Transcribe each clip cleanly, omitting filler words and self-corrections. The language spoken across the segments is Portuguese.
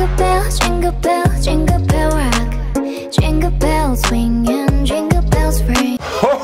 jingle bell rock. Jingle bells swing and jingle bells ring.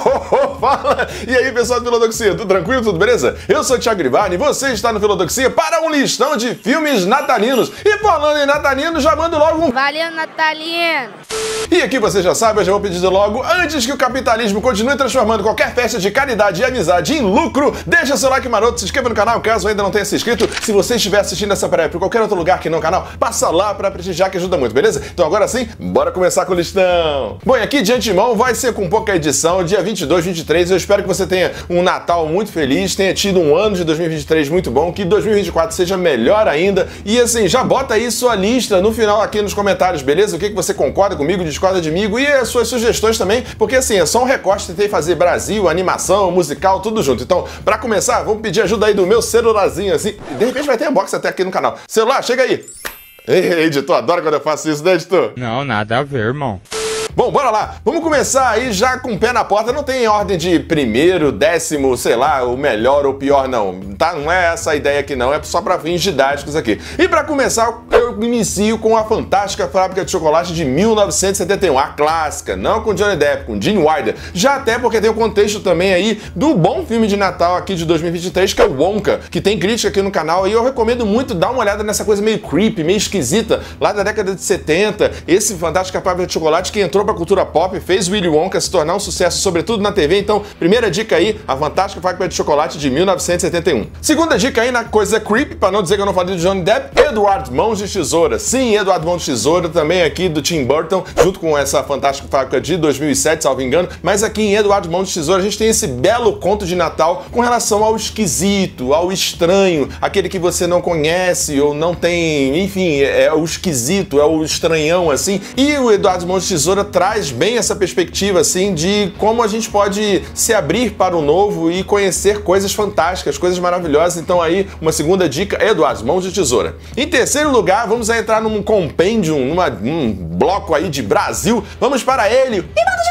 Fala! E aí, pessoal do Filodoxia, tudo tranquilo? Tudo beleza? Eu sou o Thiago Grivani e você está no Filodoxia para um listão de filmes natalinos. E falando em natalino, já mando logo um... Valeu, natalino! E aqui você já sabe, eu já vou pedir logo, antes que o capitalismo continue transformando qualquer festa de caridade e amizade em lucro, deixa seu like maroto, se inscreva no canal caso ainda não tenha se inscrito. Se você estiver assistindo essa prévia por qualquer outro lugar que não o canal, passa lá pra prestigiar que ajuda muito, beleza? Então agora sim, bora começar com o listão. Bom, e aqui de antemão vai ser com pouca edição, dia 22, 23, eu espero que você tenha um Natal muito feliz, tenha tido um ano de 2023 muito bom, que 2024 seja melhor ainda, e assim, já bota aí sua lista no final aqui nos comentários, beleza? O que você concorda comigo, discorda de mim, e as suas sugestões também, porque assim, é só um recorte, tentei fazer Brasil, animação, musical, tudo junto. Então, pra começar, vamos pedir ajuda aí do meu celularzinho, assim, de repente vai ter unboxing até aqui no canal. Celular, chega aí! Ei, editor, adora quando eu faço isso, né, editor? Não, nada a ver, irmão. Bom, bora lá. Vamos começar aí já com o pé na porta. Não tem ordem de primeiro, décimo, sei lá, o melhor ou pior, não. Tá? Não é essa a ideia aqui, não. É só pra fins didáticos aqui. E pra começar, eu inicio com a Fantástica Fábrica de Chocolate de 1971. A clássica, não com Johnny Depp, com Gene Wilder. Já até porque tem o contexto também aí do bom filme de Natal aqui de 2023, que é o Wonka, que tem crítica aqui no canal. E eu recomendo muito dar uma olhada nessa coisa meio creepy, meio esquisita, lá da década de 70. Esse Fantástica Fábrica de Chocolate que entrou pra cultura pop, fez Willy Wonka se tornar um sucesso, sobretudo na TV. Então, primeira dica aí, a Fantástica Fábrica de Chocolate de 1971. Segunda dica aí na coisa creepy, pra não dizer que eu não falei do Johnny Depp, Edward Mãos de Tesoura. Sim, Edward Mãos de Tesoura, também aqui do Tim Burton, junto com essa Fantástica Fábrica de 2007, salvo engano. Mas aqui em Edward Mãos de Tesoura a gente tem esse belo conto de Natal com relação ao esquisito, ao estranho, aquele que você não conhece ou não tem, enfim, é o esquisito, é o estranhão, assim. E o Edward Mãos de Tesoura traz bem essa perspectiva, assim, de como a gente pode se abrir para o novo e conhecer coisas fantásticas, coisas maravilhosas. Então aí, uma segunda dica, Eduardo, Mãos de Tesoura. Em terceiro lugar, vamos entrar num compêndio, num bloco aí de Brasil. Vamos para ele,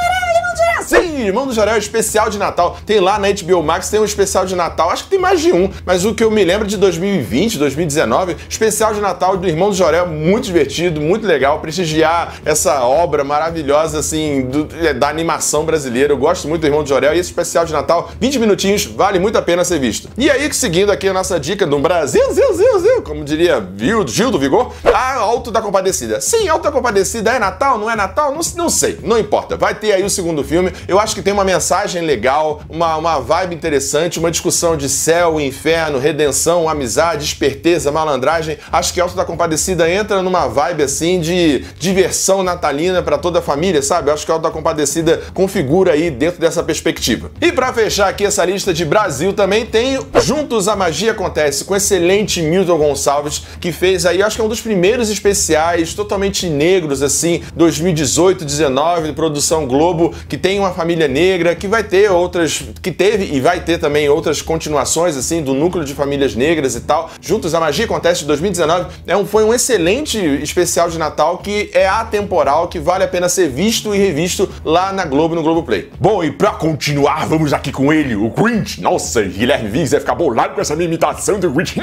sim, Irmão do Jorel, especial de Natal. Tem lá na HBO Max, tem um especial de Natal, acho que tem mais de um, mas o que eu me lembro de 2020, 2019, especial de Natal do Irmão do Jorel, muito divertido, muito legal, prestigiar essa obra maravilhosa, assim, da animação brasileira. Eu gosto muito do Irmão do Jorel e esse especial de Natal, 20 minutinhos, vale muito a pena ser visto. E aí, seguindo aqui a nossa dica do Brasil, como diria Gil do Vigor, a Alto da Compadecida. Sim, Alto da Compadecida é Natal, não é Natal? Não sei, não importa. Vai ter aí o segundo filme. Eu acho que tem uma mensagem legal, uma vibe interessante, uma discussão de céu, inferno, redenção, amizade, esperteza, malandragem. Acho que Alto da Compadecida entra numa vibe assim de diversão natalina pra toda a família, sabe? Eu acho que Alto da Compadecida configura aí dentro dessa perspectiva. E pra fechar aqui essa lista de Brasil também tem Juntos a Magia Acontece, com o excelente Milton Gonçalves, que fez aí, acho que é um dos primeiros especiais totalmente negros, assim, 2018, 19, de produção Globo, que tem uma família negra, que vai ter outras, que teve e vai ter também outras continuações, assim, do núcleo de famílias negras e tal. Juntos a Magia Acontece, de 2019, foi um excelente especial de Natal que é atemporal, que vale a pena ser visto e revisto lá na Globo, no Globoplay. Bom, e pra continuar, vamos aqui com ele, o Grinch. Nossa, Guilherme Briggs vai ficar bolado com essa minha imitação do Grinch.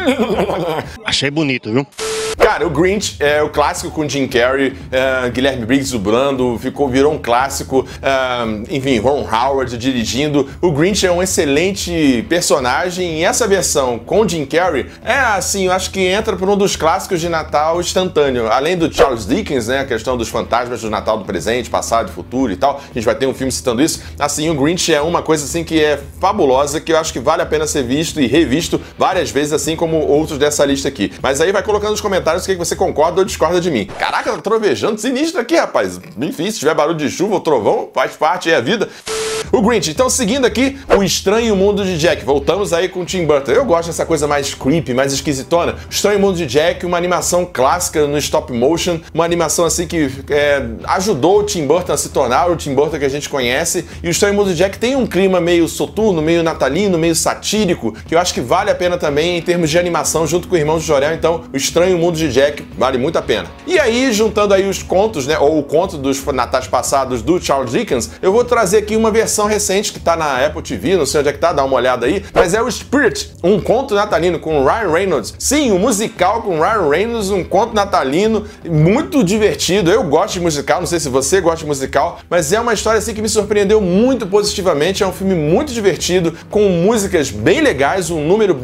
Achei bonito, viu? Cara, o Grinch é o clássico com Jim Carrey, Guilherme Briggs dublando, virou um clássico, enfim, Ron Howard dirigindo. O Grinch é um excelente personagem e essa versão com Jim Carrey é assim, eu acho que entra por um dos clássicos de Natal instantâneo. Além do Charles Dickens, né, a questão dos fantasmas do Natal do presente, passado e futuro e tal, a gente vai ter um filme citando isso. Assim, o Grinch é uma coisa assim que é fabulosa, que eu acho que vale a pena ser visto e revisto várias vezes, assim como outros dessa lista aqui. Mas aí vai colocando nos comentários o que você concorda ou discorda de mim. Caraca, tá trovejando sinistro aqui, rapaz. Enfim, se tiver barulho de chuva ou trovão, faz parte, é a vida. O Grinch. Então, seguindo aqui, O Estranho Mundo de Jack. Voltamos aí com o Tim Burton. Eu gosto dessa coisa mais creepy, mais esquisitona. O Estranho Mundo de Jack, uma animação clássica no stop motion, uma animação assim que ajudou o Tim Burton a se tornar o Tim Burton que a gente conhece. E O Estranho Mundo de Jack tem um clima meio soturno, meio natalino, meio satírico, que eu acho que vale a pena também em termos de animação, junto com o Irmão de Jorel. Então, O Estranho Mundo de Jack vale muito a pena. E aí, juntando aí os contos, né, ou o conto dos natais passados do Charles Dickens, eu vou trazer aqui uma versão versão recente que tá na Apple TV, não sei onde é que tá, dá uma olhada aí, mas é o Spirit, um conto natalino com o Ryan Reynolds. Sim, um musical com o Ryan Reynolds, um conto natalino, muito divertido. Eu gosto de musical, não sei se você gosta de musical, mas é uma história assim que me surpreendeu muito positivamente. É um filme muito divertido, com músicas bem legais, números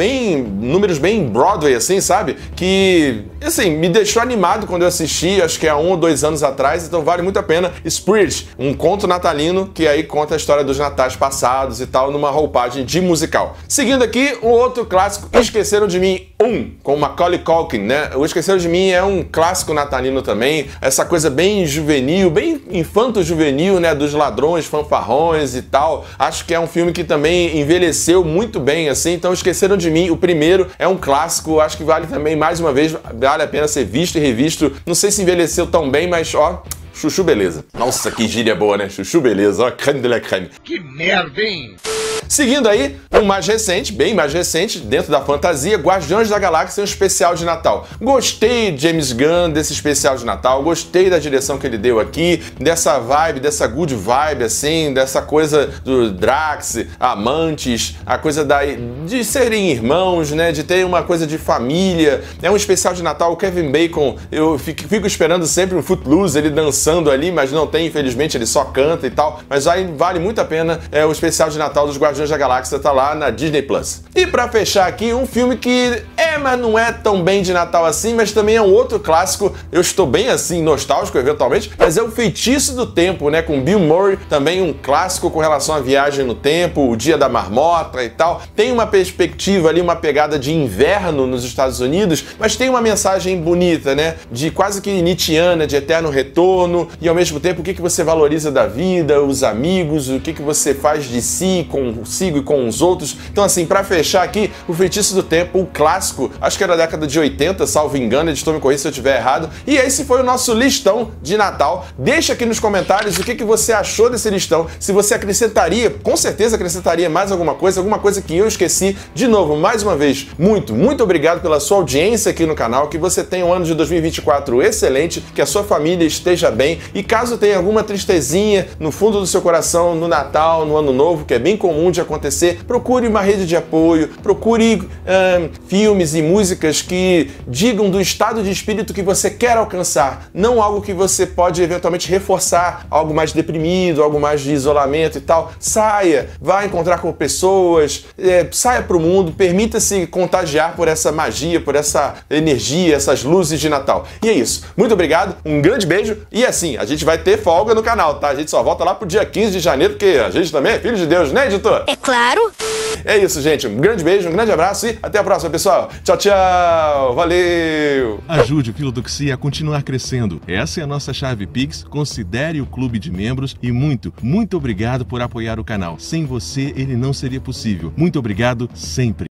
bem Broadway, assim, sabe? Que, assim, me deixou animado quando eu assisti, acho que há 1 ou 2 anos atrás, então vale muito a pena. Spirit, um conto natalino que aí conta a história dos natais passados e tal, numa roupagem de musical. Seguindo aqui, um outro clássico, Esqueceram de Mim 1, com Macaulay Culkin, né? O Esqueceram de Mim é um clássico natalino também, essa coisa bem juvenil, bem infanto-juvenil, né? Dos ladrões, fanfarrões e tal. Acho que é um filme que também envelheceu muito bem, assim, então Esqueceram de Mim, o primeiro, é um clássico, acho que vale também, mais uma vez, vale a pena ser visto e revisto. Não sei se envelheceu tão bem, mas, ó, chuchu beleza. Nossa, que gíria boa, né? Chuchu beleza, ó, creme de la creme. Que merda, hein? Seguindo aí, um mais recente, bem mais recente, dentro da fantasia, Guardiões da Galáxia, um especial de Natal. Gostei de James Gunn desse especial de Natal, gostei da direção que ele deu aqui, dessa vibe, dessa good vibe, assim, dessa coisa do Drax, amantes, a coisa de serem irmãos, né, de ter uma coisa de família. É um especial de Natal, o Kevin Bacon, eu fico esperando sempre um Footloose, ele dançando ali, mas não tem, infelizmente, ele só canta e tal, mas aí vale muito a pena, o especial de Natal dos Guardiões da Galáxia tá lá na Disney Plus. E pra fechar aqui, um filme que mas não é tão bem de Natal assim, mas também é um outro clássico. Eu estou bem assim, nostálgico eventualmente, mas é o Feitiço do Tempo, né, com Bill Murray, também um clássico com relação à viagem no tempo, o Dia da Marmota e tal. Tem uma perspectiva ali, uma pegada de inverno nos Estados Unidos, mas tem uma mensagem bonita, né, de quase que nietzschiana, de eterno retorno, e ao mesmo tempo o que você valoriza da vida, os amigos, o que você faz de si, consigo e com os outros. Então assim, pra fechar aqui, o Feitiço do Tempo, o clássico, acho que era da década de 80, salvo engano, editor me corrija se eu estiver errado. E esse foi o nosso listão de Natal. Deixa aqui nos comentários o que você achou desse listão, se você acrescentaria, com certeza acrescentaria mais alguma coisa que eu esqueci. De novo, mais uma vez, muito obrigado pela sua audiência aqui no canal, que você tenha um ano de 2024 excelente, que a sua família esteja bem, e caso tenha alguma tristezinha no fundo do seu coração no Natal, no Ano Novo, que é bem comum de acontecer, procure uma rede de apoio, procure filmes e músicas que digam do estado de espírito que você quer alcançar, não algo que você pode eventualmente reforçar, algo mais deprimido, algo mais de isolamento e tal. Saia, vá encontrar com pessoas, saia pro mundo, permita-se contagiar por essa magia, por essa energia, essas luzes de Natal. E é isso. Muito obrigado, um grande beijo, e assim, a gente vai ter folga no canal, tá? A gente só volta lá pro dia 15 de janeiro, porque a gente também é filho de Deus, né, editor? É claro! É isso, gente. Um grande beijo, um grande abraço e até a próxima, pessoal. Tchau, tchau. Valeu! Ajude o Filodoxia a continuar crescendo. Essa é a nossa chave Pix. Considere o clube de membros e muito obrigado por apoiar o canal. Sem você, ele não seria possível. Muito obrigado sempre.